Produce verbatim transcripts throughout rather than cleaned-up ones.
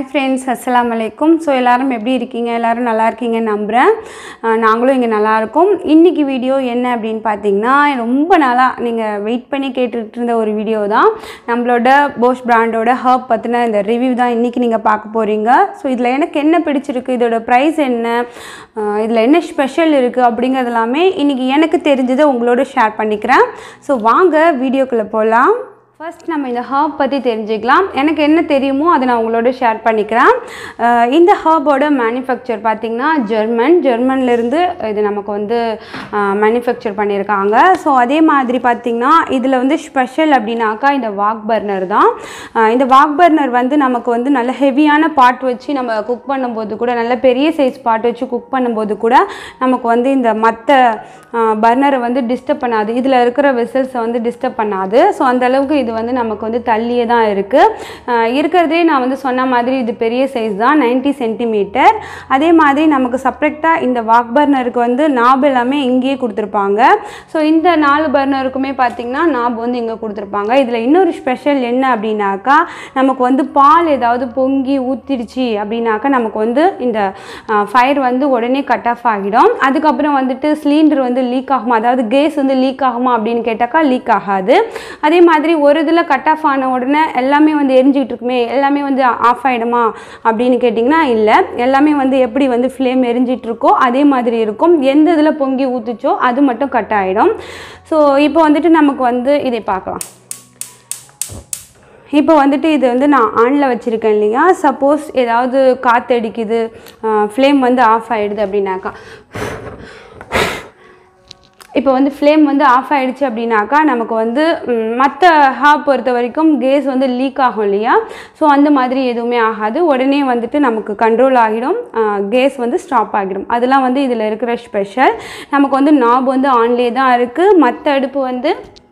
friends, assalamu alaikum. So எல்லாரும் எப்படி இருக்கீங்க? எல்லாரும் நல்லா இருக்கீங்க நம்புறேன். நாங்களும் இங்க நல்லா இருக்கோம். இன்னைக்கு வீடியோ என்ன அப்படினு பாத்தீங்கன்னா ரொம்ப நாளா நீங்க வெயிட் பண்ணி கேட்டுட்டு இருந்த ஒரு வீடியோ தான். நம்மளோட BOSCH பிராண்டோட herb பத்தின இந்த ரிவ்யூ தான் இன்னைக்கு நீங்க பார்க்க போறீங்க. சோ இதுல எனக்கு என்ன பிடிச்சிருக்கு, இதோட பிரைஸ் என்ன, இதுல என்ன ஸ்பெஷல் இருக்கு அப்படிங்கறதெல்லாம் இன்னைக்கு எனக்கு தெரிஞ்சதை உங்களோட ஷேர் பண்ணிக்கிறேன். சோ வாங்க வீடியோக்குள்ள போலாம். First நம்ம இந்த herb பத்தி தெரிஞ்சுக்கலாம். எனக்கு என்ன தெரியுமோ அதை நான் உங்களோட ஷேர் பண்ணிக்கிறேன். இந்த ஹர்போட மேனுஃபேக்சர் பார்த்தீங்கன்னா ஜெர்மன் ஜெர்மன்ல இருந்து இது நமக்கு வந்து மேனுஃபேக்சர் பண்ணியிருக்காங்க. ஸோ அதே மாதிரி பார்த்தீங்கன்னா இதில் வந்து ஸ்பெஷல் அப்படின்னாக்கா இந்த வாக் பர்னர் தான். இந்த வாக் பர்னர் வந்து நமக்கு வந்து நல்ல ஹெவியான பாட் வச்சு நம்ம குக் பண்ணும்போது கூட, நல்ல பெரிய சைஸ் பாட் வச்சு குக் பண்ணும்போது கூட நமக்கு வந்து இந்த மற்ற பர்னரை வந்து டிஸ்டர்ப் பண்ணாது, இதில் இருக்கிற வெசல்ஸை வந்து டிஸ்டர்ப் பண்ணாது. ஸோ அந்த அளவுக்கு இது வந்து நமக்கு வந்து தள்ளியே தான் இருக்குது. இருக்கிறதே நான் வந்து சொன்ன மாதிரி இது பெரிய சைஸ் தான், நைன்ட்டி சென்டிமீட்டர். அதே மாதிரி நமக்கு செப்பரேட்டாக இந்த வாக் பர்னருக்கு வந்து நாப் எல்லாமே இங்கேயே கொடுத்துருப்பாங்க. ஸோ இந்த நாலு பர்னருக்குமே பார்த்திங்கன்னா நாப் வந்து இங்கே கொடுத்துருப்பாங்க. இதில் இன்னொரு ஸ்பெஷல் என்ன அப்படின்னாக்கா, நமக்கு வந்து பால் ஏதாவது பொங்கி ஊற்றிடுச்சு அப்படின்னாக்கா நமக்கு வந்து இந்த ஃபயர் வந்து உடனே கட் ஆஃப் ஆகிடும். அதுக்கப்புறம் வந்துட்டு சிலிண்டர் வந்து லீக் ஆகுமா, அதாவது கேஸ் வந்து லீக் ஆகுமா அப்படின்னு கேட்டாக்கா லீக் ஆகாது. அதே மாதிரி ஒரு இதில் கட் ஆஃப் ஆன உடனே எல்லாமே வந்து எரிஞ்சிக்கிட்டு இருக்குமே, எல்லாமே வந்து ஆஃப் ஆகிடுமா அப்படின்னு கேட்டிங்கன்னா இல்லை. எல்லாமே வந்து எப்படி வந்து ஃப்ளேம் எரிஞ்சிட்டு இருக்கோ அதே மாதிரி இருக்கும். எந்த இதில் பொங்கி ஊற்றுச்சோ அது மட்டும் கட் ஆகிடும். ஸோ இப்போ வந்துட்டு நமக்கு வந்து இதை பார்க்கலாம். இப்போ வந்துட்டு இது வந்து நான் ஆனில் வச்சுருக்கேன் இல்லையா, சப்போஸ் ஏதாவது காற்றடிக்குது, ஃப்ளேம் வந்து ஆஃப் ஆகிடுது அப்படின்னாக்கா, இப்போ வந்து ஃப்ளேம் வந்து ஆஃப் ஆகிடுச்சு அப்படின்னாக்கா நமக்கு வந்து மற்ற ஹாப் பொறுத்த வரைக்கும் கேஸ் வந்து லீக் ஆகும் இல்லையா. ஸோ அந்த மாதிரி எதுவுமே ஆகாது, உடனே வந்துட்டு நமக்கு கண்ட்ரோல் ஆகிடும், கேஸ் வந்து ஸ்டாப் ஆகிடும். அதெல்லாம் வந்து இதில் இருக்கிற ஸ்பெஷல். நமக்கு வந்து நாப் வந்து ஆன்லேயே தான் இருக்குது. மற்ற அடுப்பு வந்து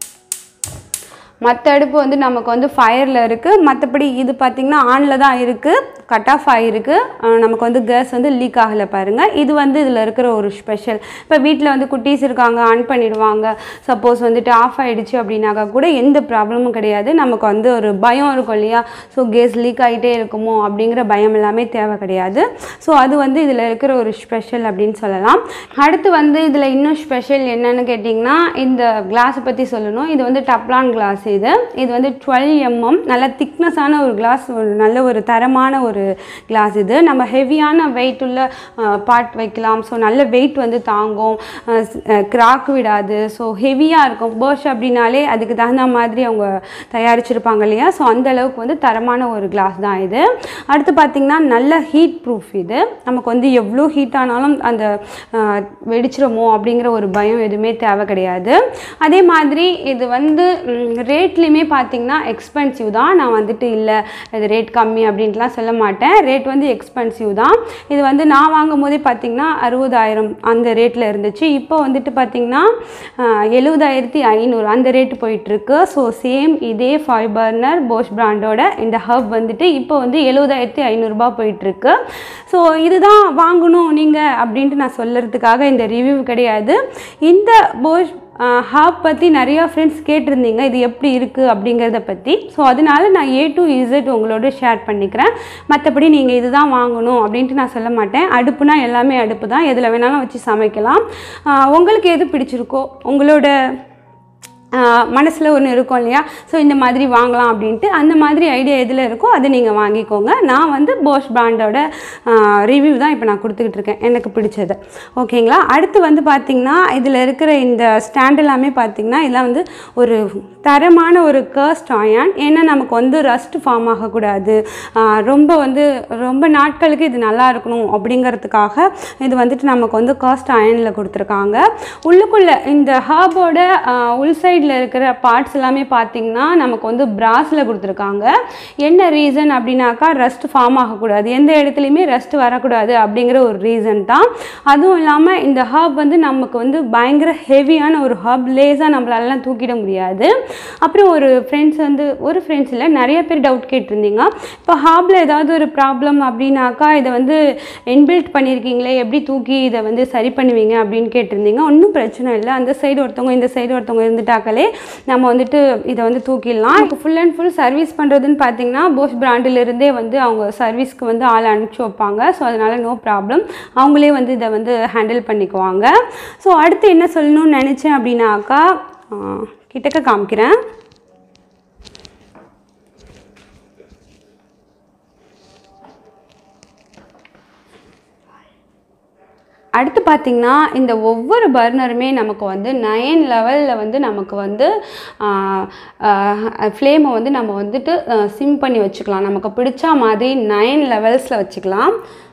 மற்ற அடுப்பு வந்து நமக்கு வந்து ஃபயரில் இருக்குது. மற்றபடி இது பார்த்திங்கன்னா ஆனில் தான் இருக்குது, கட் ஆஃப் ஆகிருக்கு. நமக்கு வந்து கேஸ் வந்து லீக் ஆகலை பாருங்கள். இது வந்து இதில் இருக்கிற ஒரு ஸ்பெஷல். இப்போ வீட்டில் வந்து குட்டீஸ் இருக்காங்க, ஆன் பண்ணிடுவாங்க, சப்போஸ் வந்துட்டு ஆஃப் ஆகிடுச்சு அப்படின்னாக்கா கூட எந்த ப்ராப்ளமும் கிடையாது. நமக்கு வந்து ஒரு பயம் இருக்கும் இல்லையா, ஸோ கேஸ் லீக் ஆகிட்டே இருக்குமோ அப்படிங்கிற பயம் எல்லாமே தேவை கிடையாது. ஸோ அது வந்து இதில் இருக்கிற ஒரு ஸ்பெஷல் அப்படின்னு சொல்லலாம். அடுத்து வந்து இதில் இன்னும் ஸ்பெஷல் என்னன்னு கேட்டிங்கன்னா இந்த கிளாஸை பற்றி சொல்லணும். இது வந்து டப்லான் கிளாஸ். இது இது வந்து டுவெல் எம்எம் நல்ல திக்னஸான ஒரு கிளாஸ், ஒரு நல்ல ஒரு தரமான ஒரு கிளாஸ். இது நம்ம ஹெவியான வெயிட் உள்ள பாட் வைக்கலாம். ஸோ நல்ல வெயிட் வந்து தாங்கும், கிராக் விடாது. ஸோ ஹெவியாக இருக்கும். BOSCH அப்படின்னாலே அதுக்கு தகுந்த மாதிரி அவங்க தயாரிச்சிருப்பாங்க இல்லையா. ஸோ அந்த அளவுக்கு வந்து தரமான ஒரு கிளாஸ் தான் இது. அடுத்து பார்த்திங்கன்னா நல்ல ஹீட் ப்ரூஃப். இது நமக்கு வந்து எவ்வளோ ஹீட் ஆனாலும் அந்த வெடிச்சிருமோ அப்படிங்கிற ஒரு பயம் எதுவுமே தேவை கிடையாது. அதே மாதிரி இது வந்து ரேட்லேயுமே பார்த்திங்கன்னா எக்ஸ்பென்சிவ் தான். நான் வந்துட்டு இல்லை இது ரேட் கம்மி அப்படின்ட்டுலாம் சொல்ல மாட்டேன். ரேட் வந்து எக்ஸ்பென்சிவ் தான். இது வந்து நான் வாங்கும் போதே பார்த்திங்கன்னா அறுபதாயிரம் அந்த ரேட்டில் இருந்துச்சு. இப்போ வந்துட்டு பார்த்திங்கன்னா எழுபதாயிரத்தி ஐநூறு அந்த ரேட்டு போயிட்டுருக்கு. ஸோ சேம் இதே ஃபைவ் பர்னர் BOSCH பிராண்டோட இந்த ஹர்ப் வந்துட்டு இப்போ வந்து எழுபதாயிரத்தி ஐநூறுரூபா போயிட்டுருக்கு. ஸோ இதுதான் வாங்கணும் நீங்கள் அப்படின்ட்டு நான் சொல்கிறதுக்காக இந்த ரிவ்யூ கிடையாது. இந்த BOSCH ஹாப் பற்றி நிறையா ஃப்ரெண்ட்ஸ் கேட்டிருந்தீங்க, இது எப்படி இருக்குது அப்படிங்கிறத பற்றி. ஸோ அதனால நான் ஏ டு இசட் உங்களோட ஷேர் பண்ணிக்கிறேன். மற்றபடி நீங்கள் இது தான் வாங்கணும் அப்படின்ட்டு நான் சொல்ல மாட்டேன். அடுப்புனா எல்லாமே அடுப்பு தான், எதில் வேணாலும் வச்சு சமைக்கலாம். உங்களுக்கு எது பிடிச்சிருக்கோ, உங்களோட மனசில் ஒன்று இருக்கும் இல்லையா, ஸோ இந்த மாதிரி வாங்கலாம் அப்படின்ட்டு, அந்த மாதிரி ஐடியா எதில் இருக்கோ அதை நீங்கள் வாங்கிக்கோங்க. நான் வந்து BOSCH பிராண்டோட ரிவ்யூ தான் இப்போ நான் கொடுத்துக்கிட்டு இருக்கேன், எனக்கு பிடிச்சது. ஓகேங்களா. அடுத்து வந்து பார்த்திங்கன்னா இதில் இருக்கிற இந்த ஸ்டாண்ட் எல்லாமே பார்த்திங்கன்னா இதெல்லாம் வந்து ஒரு தரமான ஒரு கர்ஸ்ட் அயன். ஏன்னா நமக்கு வந்து ரஸ்ட் ஃபார்ம் ஆகக்கூடாது, ரொம்ப வந்து ரொம்ப நாட்களுக்கு இது நல்லா இருக்கணும் அப்படிங்கிறதுக்காக இது வந்துட்டு நமக்கு வந்து கர்ஸ்ட் அயனில் கொடுத்துருக்காங்க. உள்ளுக்குள்ளே இந்த ஹர்போட உள் சைடில் இருக்கிற பார்ட்ஸ் எல்லாமே பார்த்திங்கன்னா நமக்கு வந்து பிராஸில் கொடுத்துருக்காங்க. என்ன ரீசன் அப்படின்னாக்கா ரஸ்ட் ஃபார்ம் ஆகக்கூடாது, எந்த இடத்துலையுமே ரஸ்ட் வரக்கூடாது அப்படிங்கிற ஒரு ரீசன் தான். அதுவும் இல்லாமல் இந்த ஹர்ப் வந்து நமக்கு வந்து பயங்கர ஹெவியான ஒரு ஹர்ப், லேஸாக நம்மளாலலாம் தூக்கிட முடியாது. அப்புறம் ஒரு ஃப்ரெண்ட்ஸ் வந்து ஒரு ஃப்ரெண்ட்ஸ் இல்லை நிறைய பேர் டவுட் கேட்டிருந்தீங்க, இப்போ ஹாபில் ஏதாவது ஒரு ப்ராப்ளம் அப்படின்னாக்கா இதை வந்து இன்பில்ட் பண்ணியிருக்கீங்களே, எப்படி தூக்கி இதை வந்து சரி பண்ணுவீங்க அப்படின்னு கேட்டிருந்தீங்க. ஒன்றும் பிரச்சனை இல்லை. அந்த சைடு ஒருத்தவங்க இந்த சைடு ஒருத்தவங்க இருந்துட்டாக்கா வந்தாக்களே நம்ம வந்துட்டு இதை வந்து தூக்கிடலாம். எனக்கு ஃபுல் அண்ட் ஃபுல் சர்வீஸ் பண்ணுறதுன்னு பார்த்தீங்கன்னா போஸ்ச் பிராண்டிலிருந்தே வந்து அவங்க சர்வீஸ்க்கு வந்து ஆள் அனுப்பிச்சி வைப்பாங்க. ஸோ அதனால் நோ ப்ராப்ளம், அவங்களே வந்து இதை வந்து ஹேண்டில் பண்ணிக்குவாங்க. ஸோ அடுத்து என்ன சொல்லணும்னு நினச்சேன் அப்படின்னாக்கா கிட்டக்க காமிக்கிறேன். அடுத்து பார்த்திங்கன்னா இந்த ஒவ்வொரு பர்னருமே நமக்கு வந்து நைன் லெவலில் வந்து நமக்கு வந்து ஃப்ளேமை வந்து நம்ம வந்துட்டு சிம் பண்ணி வச்சுக்கலாம். நமக்கு பிடிச்ச மாதிரி நைன் லெவல்ஸில் வச்சுக்கலாம்.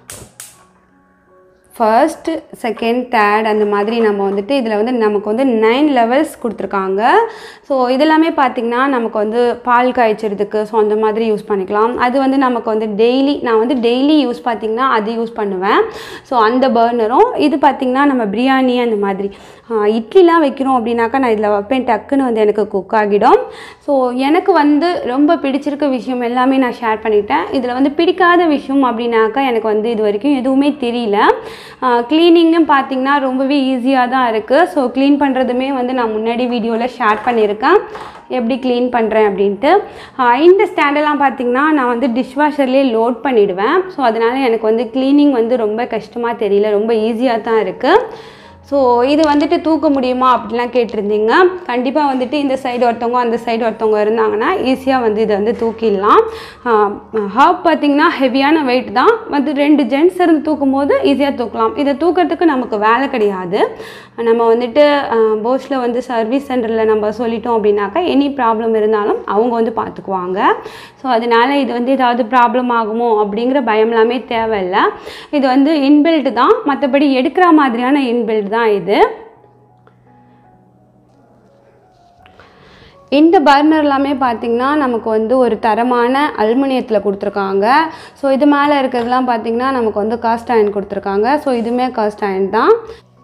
ஃபர்ஸ்ட், செகண்ட், தேர்ட் அந்த மாதிரி நம்ம வந்துட்டு இதில் வந்து நமக்கு வந்து நைன் லெவல்ஸ் கொடுத்துருக்காங்க. ஸோ இதெல்லாமே பார்த்திங்கன்னா நமக்கு வந்து பால் காய்ச்சறதுக்கு ஸோ அந்த மாதிரி யூஸ் பண்ணிக்கலாம். அது வந்து நமக்கு வந்து டெய்லி நான் வந்து டெய்லி யூஸ் பார்த்திங்கன்னா அது யூஸ் பண்ணுவேன். ஸோ அந்த பர்னரும் இது பார்த்திங்கன்னா நம்ம பிரியாணி அந்த மாதிரி இட்லிலாம் வைக்கிறோம் அப்படின்னாக்கா நான் இதில் வைப்பேன், டக்குன்னு வந்து எனக்கு குக் ஆகிடும். ஸோ எனக்கு வந்து ரொம்ப பிடிச்சிருக்க விஷயம் எல்லாமே நான் ஷேர் பண்ணிட்டேன். இதில் வந்து பிடிக்காத விஷயம் அப்படின்னாக்கா எனக்கு வந்து இது வரைக்கும் எதுவுமே தெரியல. க்ளீனிங்கும் பார்த்திங்கன்னா ரொம்பவே ஈஸியாக தான் இருக்குது. ஸோ க்ளீன் பண்ணுறதுமே வந்து நான் முன்னாடி வீடியோவில் ஷேர் பண்ணியிருக்கேன் எப்படி க்ளீன் பண்ணுறேன் அப்படின்ட்டு. இந்த ஸ்டாண்டெல்லாம் பார்த்திங்கன்னா நான் வந்து டிஷ்வாஷர்லேயே லோட் பண்ணிவிடுவேன். ஸோ அதனால் எனக்கு வந்து க்ளீனிங் வந்து ரொம்ப கஷ்டமாக தெரியல, ரொம்ப ஈஸியாக தான் இருக்குது. ஸோ இது வந்துட்டு தூக்க முடியுமா அப்படிலாம் கேட்டிருந்தீங்க. கண்டிப்பாக வந்துட்டு இந்த சைடு ஒருத்தவங்க அந்த சைடு ஒருத்தவங்க இருந்தாங்கன்னா ஈஸியாக வந்து இதை வந்து தூக்கிடலாம். ஹாப் பார்த்திங்கன்னா ஹெவியான வெயிட் தான், வந்து ரெண்டு ஜென்ட்ஸ் இருந்து தூக்கும் போது ஈஸியாக தூக்கலாம். இதை தூக்கிறதுக்கு நமக்கு வேலை கிடையாது. நம்ம வந்துட்டு போஸ்ச்சில் வந்து சர்வீஸ் சென்டரில் நம்ம சொல்லிட்டோம் அப்படின்னாக்கா எனி ப்ராப்ளம் இருந்தாலும் அவங்க வந்து பார்த்துக்குவாங்க. ஸோ அதனால் இது வந்து ஏதாவது ப்ராப்ளம் ஆகுமோ அப்படிங்கிற பயம்லாமே தேவையில்லை. இது வந்து இன்பில்ட் தான், மற்றபடி எடுக்கிற மாதிரியான இன்பில்ட் தான் இது. இந்த பர்னர் எல்லாமே பார்த்திங்கன்னா நமக்கு வந்து ஒரு தரமான அலுமினியத்தில் கொடுத்துருக்காங்க. ஸோ இது மேலே இருக்கிறதுலாம் பார்த்திங்கன்னா நமக்கு வந்து காஸ்ட் அயர்ன் கொடுத்துருக்காங்க. ஸோ இதுவுமே காஸ்ட் அயர்ன் தான்.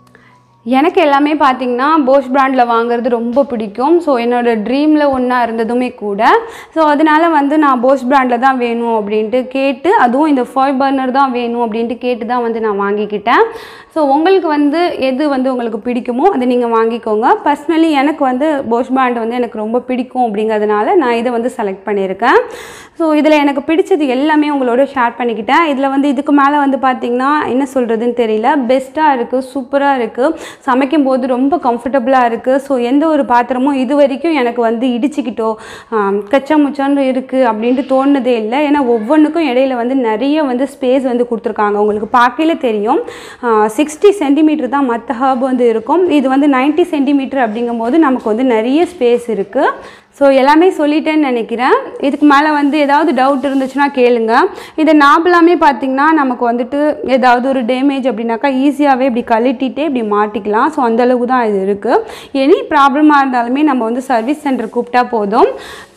எனக்கு எல்லாமே பார்த்திங்கன்னா போஸ்ச் பிராண்டில் வாங்குறது ரொம்ப பிடிக்கும். ஸோ என்னோடய ட்ரீமில் ஒன்றா இருந்ததுமே கூட. ஸோ அதனால் வந்து நான் போஸ்ச் பிராண்டில் தான் வேணும் அப்படின்ட்டு கேட்டு, அதுவும் இந்த ஃபைவ் பர்னர் தான் வேணும் அப்படின்ட்டு கேட்டு தான் வந்து நான் வாங்கிக்கிட்டேன். ஸோ உங்களுக்கு வந்து எது வந்து உங்களுக்கு பிடிக்குமோ அதை நீங்கள் வாங்கிக்கோங்க. பர்சனலி எனக்கு வந்து போஸ்ச் பிராண்ட் வந்து எனக்கு ரொம்ப பிடிக்கும் அப்படிங்கிறதுனால நான் இதை வந்து செலக்ட் பண்ணியிருக்கேன். ஸோ இதில் எனக்கு பிடிச்சது எல்லாமே உங்களோட ஷேர் பண்ணிக்கிட்டேன். இதில் வந்து இதுக்கு மேலே வந்து பார்த்திங்கன்னா என்ன சொல்கிறதுன்னு தெரியல, பெஸ்ட்டாக இருக்குது, சூப்பராக இருக்குது, சமைக்கும் போது ரொம்ப கம்ஃபர்டபுளாக இருக்குது. ஸோ எந்த ஒரு பாத்திரமும் இது வரைக்கும் எனக்கு வந்து இடிச்சிக்கிட்டோ கச்சா முச்சான்னு இருக்குது அப்படின்ட்டு தோணுனதே இல்லை. ஏன்னா ஒவ்வொன்றுக்கும் இடையில வந்து நிறைய வந்து ஸ்பேஸ் வந்து கொடுத்துருக்காங்க. உங்களுக்கு பார்க்கல தெரியும், சிக்ஸ்டி சென்டிமீட்டர் தான் மற்ற ஹர்ப் வந்து இருக்கும். இது வந்து நைன்ட்டி சென்டிமீட்டர் அப்படிங்கும்போது நமக்கு வந்து நிறைய ஸ்பேஸ் இருக்குது. ஸோ எல்லாமே சொல்லிட்டேன்னு நினைக்கிறேன். இதுக்கு மேலே வந்து ஏதாவது டவுட் இருந்துச்சுன்னா கேளுங்க. இந்த நாபெல்லாமே பார்த்திங்கன்னா நமக்கு வந்துட்டு ஏதாவது ஒரு டேமேஜ் அப்படின்னாக்கா ஈஸியாகவே இப்படி கழட்டிகிட்டே இப்படி மாட்டிக்கலாம். ஸோ அந்தளவுக்கு தான் இது இருக்குது. எனி ப்ராப்ளமாக இருந்தாலுமே நம்ம வந்து சர்வீஸ் சென்டர் கூப்பிட்டா போதும்.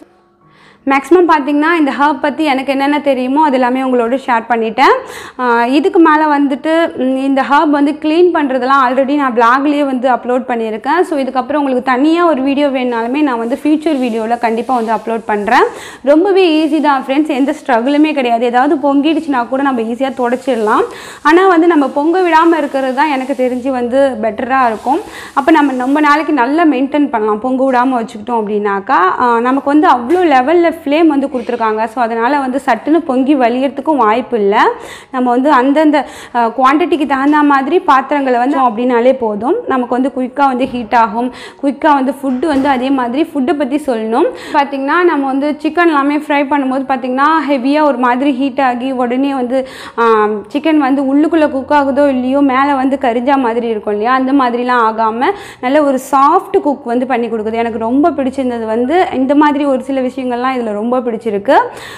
மேக்ஸிமம் பார்த்திங்கன்னா இந்த ஹர்ப் பற்றி எனக்கு என்னென்ன தெரியுமோ அது எல்லாமே உங்களோட ஷேர் பண்ணிட்டேன். இதுக்கு மேலே வந்துட்டு இந்த ஹர்ப் வந்து க்ளீன் பண்ணுறதெல்லாம் ஆல்ரெடி நான் பிளாக்லேயே வந்து அப்லோட் பண்ணியிருக்கேன். ஸோ இதுக்கப்புறம் உங்களுக்கு தனியாக ஒரு வீடியோ வேணுனாலுமே நான் வந்து ஃபியூச்சர் வீடியோவில் கண்டிப்பாக வந்து அப்லோட் பண்ணுறேன். ரொம்பவே ஈஸி தான் ஃப்ரெண்ட்ஸ், எந்த ஸ்ட்ரகிளுமே கிடையாது. ஏதாவது பொங்கிடுச்சுன்னா கூட நம்ம ஈஸியாக தொடச்சிடலாம். ஆனால் வந்து நம்ம பொங்க விடாமல் இருக்கிறது தான் எனக்கு தெரிஞ்சு வந்து பெட்டராக இருக்கும். அப்போ நம்ம ரொம்ப நாளைக்கு நல்லா மெயின்டைன் பண்ணலாம். பொங்க விடாமல் வச்சுக்கிட்டோம் அப்படின்னாக்கா நமக்கு வந்து அவ்வளோ லெவலில் ஃப்ளேம் வந்து கொடுத்துருக்காங்க. ஸோ அதனால் வந்து சட்டுன்னு பொங்கி வலியறதுக்கும் வாய்ப்பு இல்லை. நம்ம வந்து அந்தந்த குவான்டிட்டிக்கு தகுந்த மாதிரி பாத்திரங்களை வந்து அப்படின்னாலே போதும், நமக்கு வந்து குயிக்காக வந்து ஹீட் ஆகும். குயிக்காக வந்து ஃபுட்டு வந்து அதே மாதிரி ஃபுட்டை பற்றி சொல்லணும். பார்த்திங்கன்னா நம்ம வந்து சிக்கன் எல்லாமே ஃப்ரை பண்ணும்போது பார்த்திங்கன்னா ஹெவியாக ஒரு மாதிரி ஹீட் ஆகி உடனே வந்து சிக்கன் வந்து உள்ளுக்குள்ளே குக் ஆகுதோ இல்லையோ மேலே வந்து கரிஞ்சா மாதிரி இருக்கும் இல்லையா, அந்த மாதிரிலாம் ஆகாமல் நல்ல ஒரு சாஃப்ட் குக் வந்து பண்ணி கொடுக்குது. எனக்கு ரொம்ப பிடிச்சிருந்தது வந்து இந்த மாதிரி ஒரு சில விஷயங்கள்லாம் இதில் ரொம்ப பிடிச்சிருக்கு.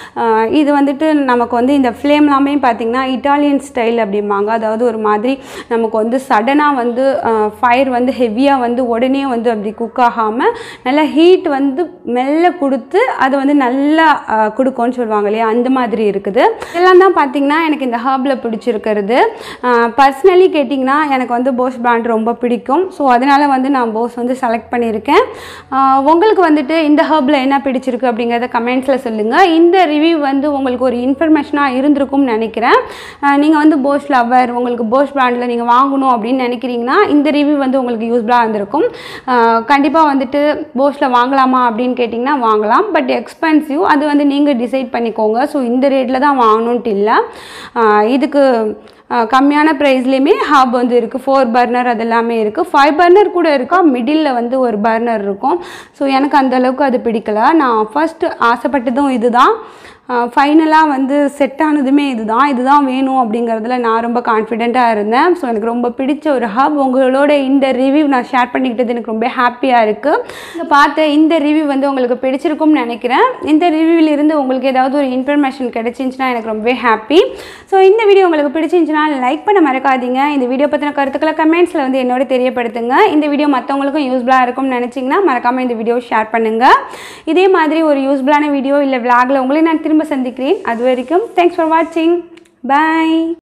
இது வந்துட்டு நமக்கு வந்து இந்த ஃப்ளேம் எல்லாமே பார்த்திங்கன்னா இட்டாலியன் ஸ்டைல் அப்படிம்பாங்க. அதாவது ஒரு மாதிரி நமக்கு வந்து சடனாக வந்து ஃபயர் வந்து ஹெவியாக வந்து உடனே வந்து அப்படி குக் ஆகாமல் நல்லா ஹீட் வந்து மெல்ல கொடுத்து அது வந்து நல்லா கொடுக்கும்னு சொல்லுவாங்க இல்லையா, அந்த மாதிரி இருக்குது. இதெல்லாம் தான் பார்த்திங்கன்னா எனக்கு இந்த ஹர்பில் பிடிச்சிருக்கிறது. பர்சனலி கேட்டிங்கன்னா எனக்கு வந்து போஸ்ச் பிராண்ட் ரொம்ப பிடிக்கும். ஸோ அதனால் வந்து நான் போஸ் வந்து செலக்ட் பண்ணியிருக்கேன். உங்களுக்கு வந்துட்டு இந்த ஹர்பில் என்ன பிடிச்சிருக்கு அப்படிங்கிறத கமெண்ட்ஸில் சொல்லுங்கள். இந்த ரிவ்யூ வந்து உங்களுக்கு ஒரு இன்ஃபர்மேஷனாக இருந்திருக்கும்னு நினைக்கிறேன். நீங்கள் வந்து போஷ் லவர், உங்களுக்கு போஷ் பிராண்டில் நீங்கள் வாங்கணும் அப்படின்னு நினைக்கிறீங்கன்னா இந்த ரிவ்யூ வந்து உங்களுக்கு யூஸ்ஃபுல்லாக இருந்திருக்கும். கண்டிப்பாக வந்துட்டு போஷில் வாங்கலாமா அப்படின்னு கேட்டிங்கன்னா வாங்கலாம். பட் எக்ஸ்பென்சிவ், அது வந்து நீங்கள் டிசைட் பண்ணிக்கோங்க. ஸோ இந்த ரேட்டில் தான் வாங்கணுன்ட்டு இல்லை. இதுக்கு கம்மியான ப்ரைஸ்லேயுமே ஹாப் வந்து இருக்குது. ஃபோர் பர்னர் அதெல்லாமே இருக்குது. ஃபைவ் பர்னர் கூட இருக்கா, மிடில் வந்து ஒரு பர்னர் இருக்கும். ஸோ எனக்கு அந்தளவுக்கு அது பிடிக்கலை. நான் ஃபஸ்ட்டு ஆசைப்பட்டதும் இது தான். ஃபைனலாக வந்து செட் ஆனதுமே இது தான் இது தான் வேணும் அப்படிங்கிறதுல நான் ரொம்ப கான்ஃபிடெண்ட்டாக இருந்தேன். ஸோ எனக்கு ரொம்ப பிடிச்ச ஒரு ஹப். உங்களோட இந்த ரிவ்யூ நான் ஷேர் பண்ணிக்கிட்டது எனக்கு ரொம்ப ஹாப்பியாக இருக்குது. இதை பார்த்து இந்த ரிவ்யூ வந்து உங்களுக்கு பிடிச்சிருக்கும்னு நினைக்கிறேன். இந்த ரிவ்யூவிலிருந்து உங்களுக்கு ஏதாவது ஒரு இன்ஃபர்மேஷன் கிடைச்சிருந்துச்சுன்னா எனக்கு ரொம்பவே ஹாப்பி. ஸோ இந்த வீடியோ உங்களுக்கு பிடிச்சிருந்துச்சுன்னா லைக் பண்ண மறக்காதீங்க. இந்த வீடியோ பற்றின கருத்துக்களை கமெண்ட்ஸில் வந்து என்னோட தெரியப்படுத்துங்க. இந்த வீடியோ மற்றவங்களுக்கும் யூஸ்ஃபுல்லாக இருக்கும்னு நினச்சிங்கன்னா மறக்காமல் இந்த வீடியோ ஷேர் பண்ணுங்கள். இதே மாதிரி ஒரு யூஸ்ஃபுல்லான வீடியோ இல்லை விளாகில் உங்களை நான் திரும்ப சந்திக்கிறேன். அது வரைக்கும் தேங்க்ஸ் ஃபார் வாட்சிங். பாய்.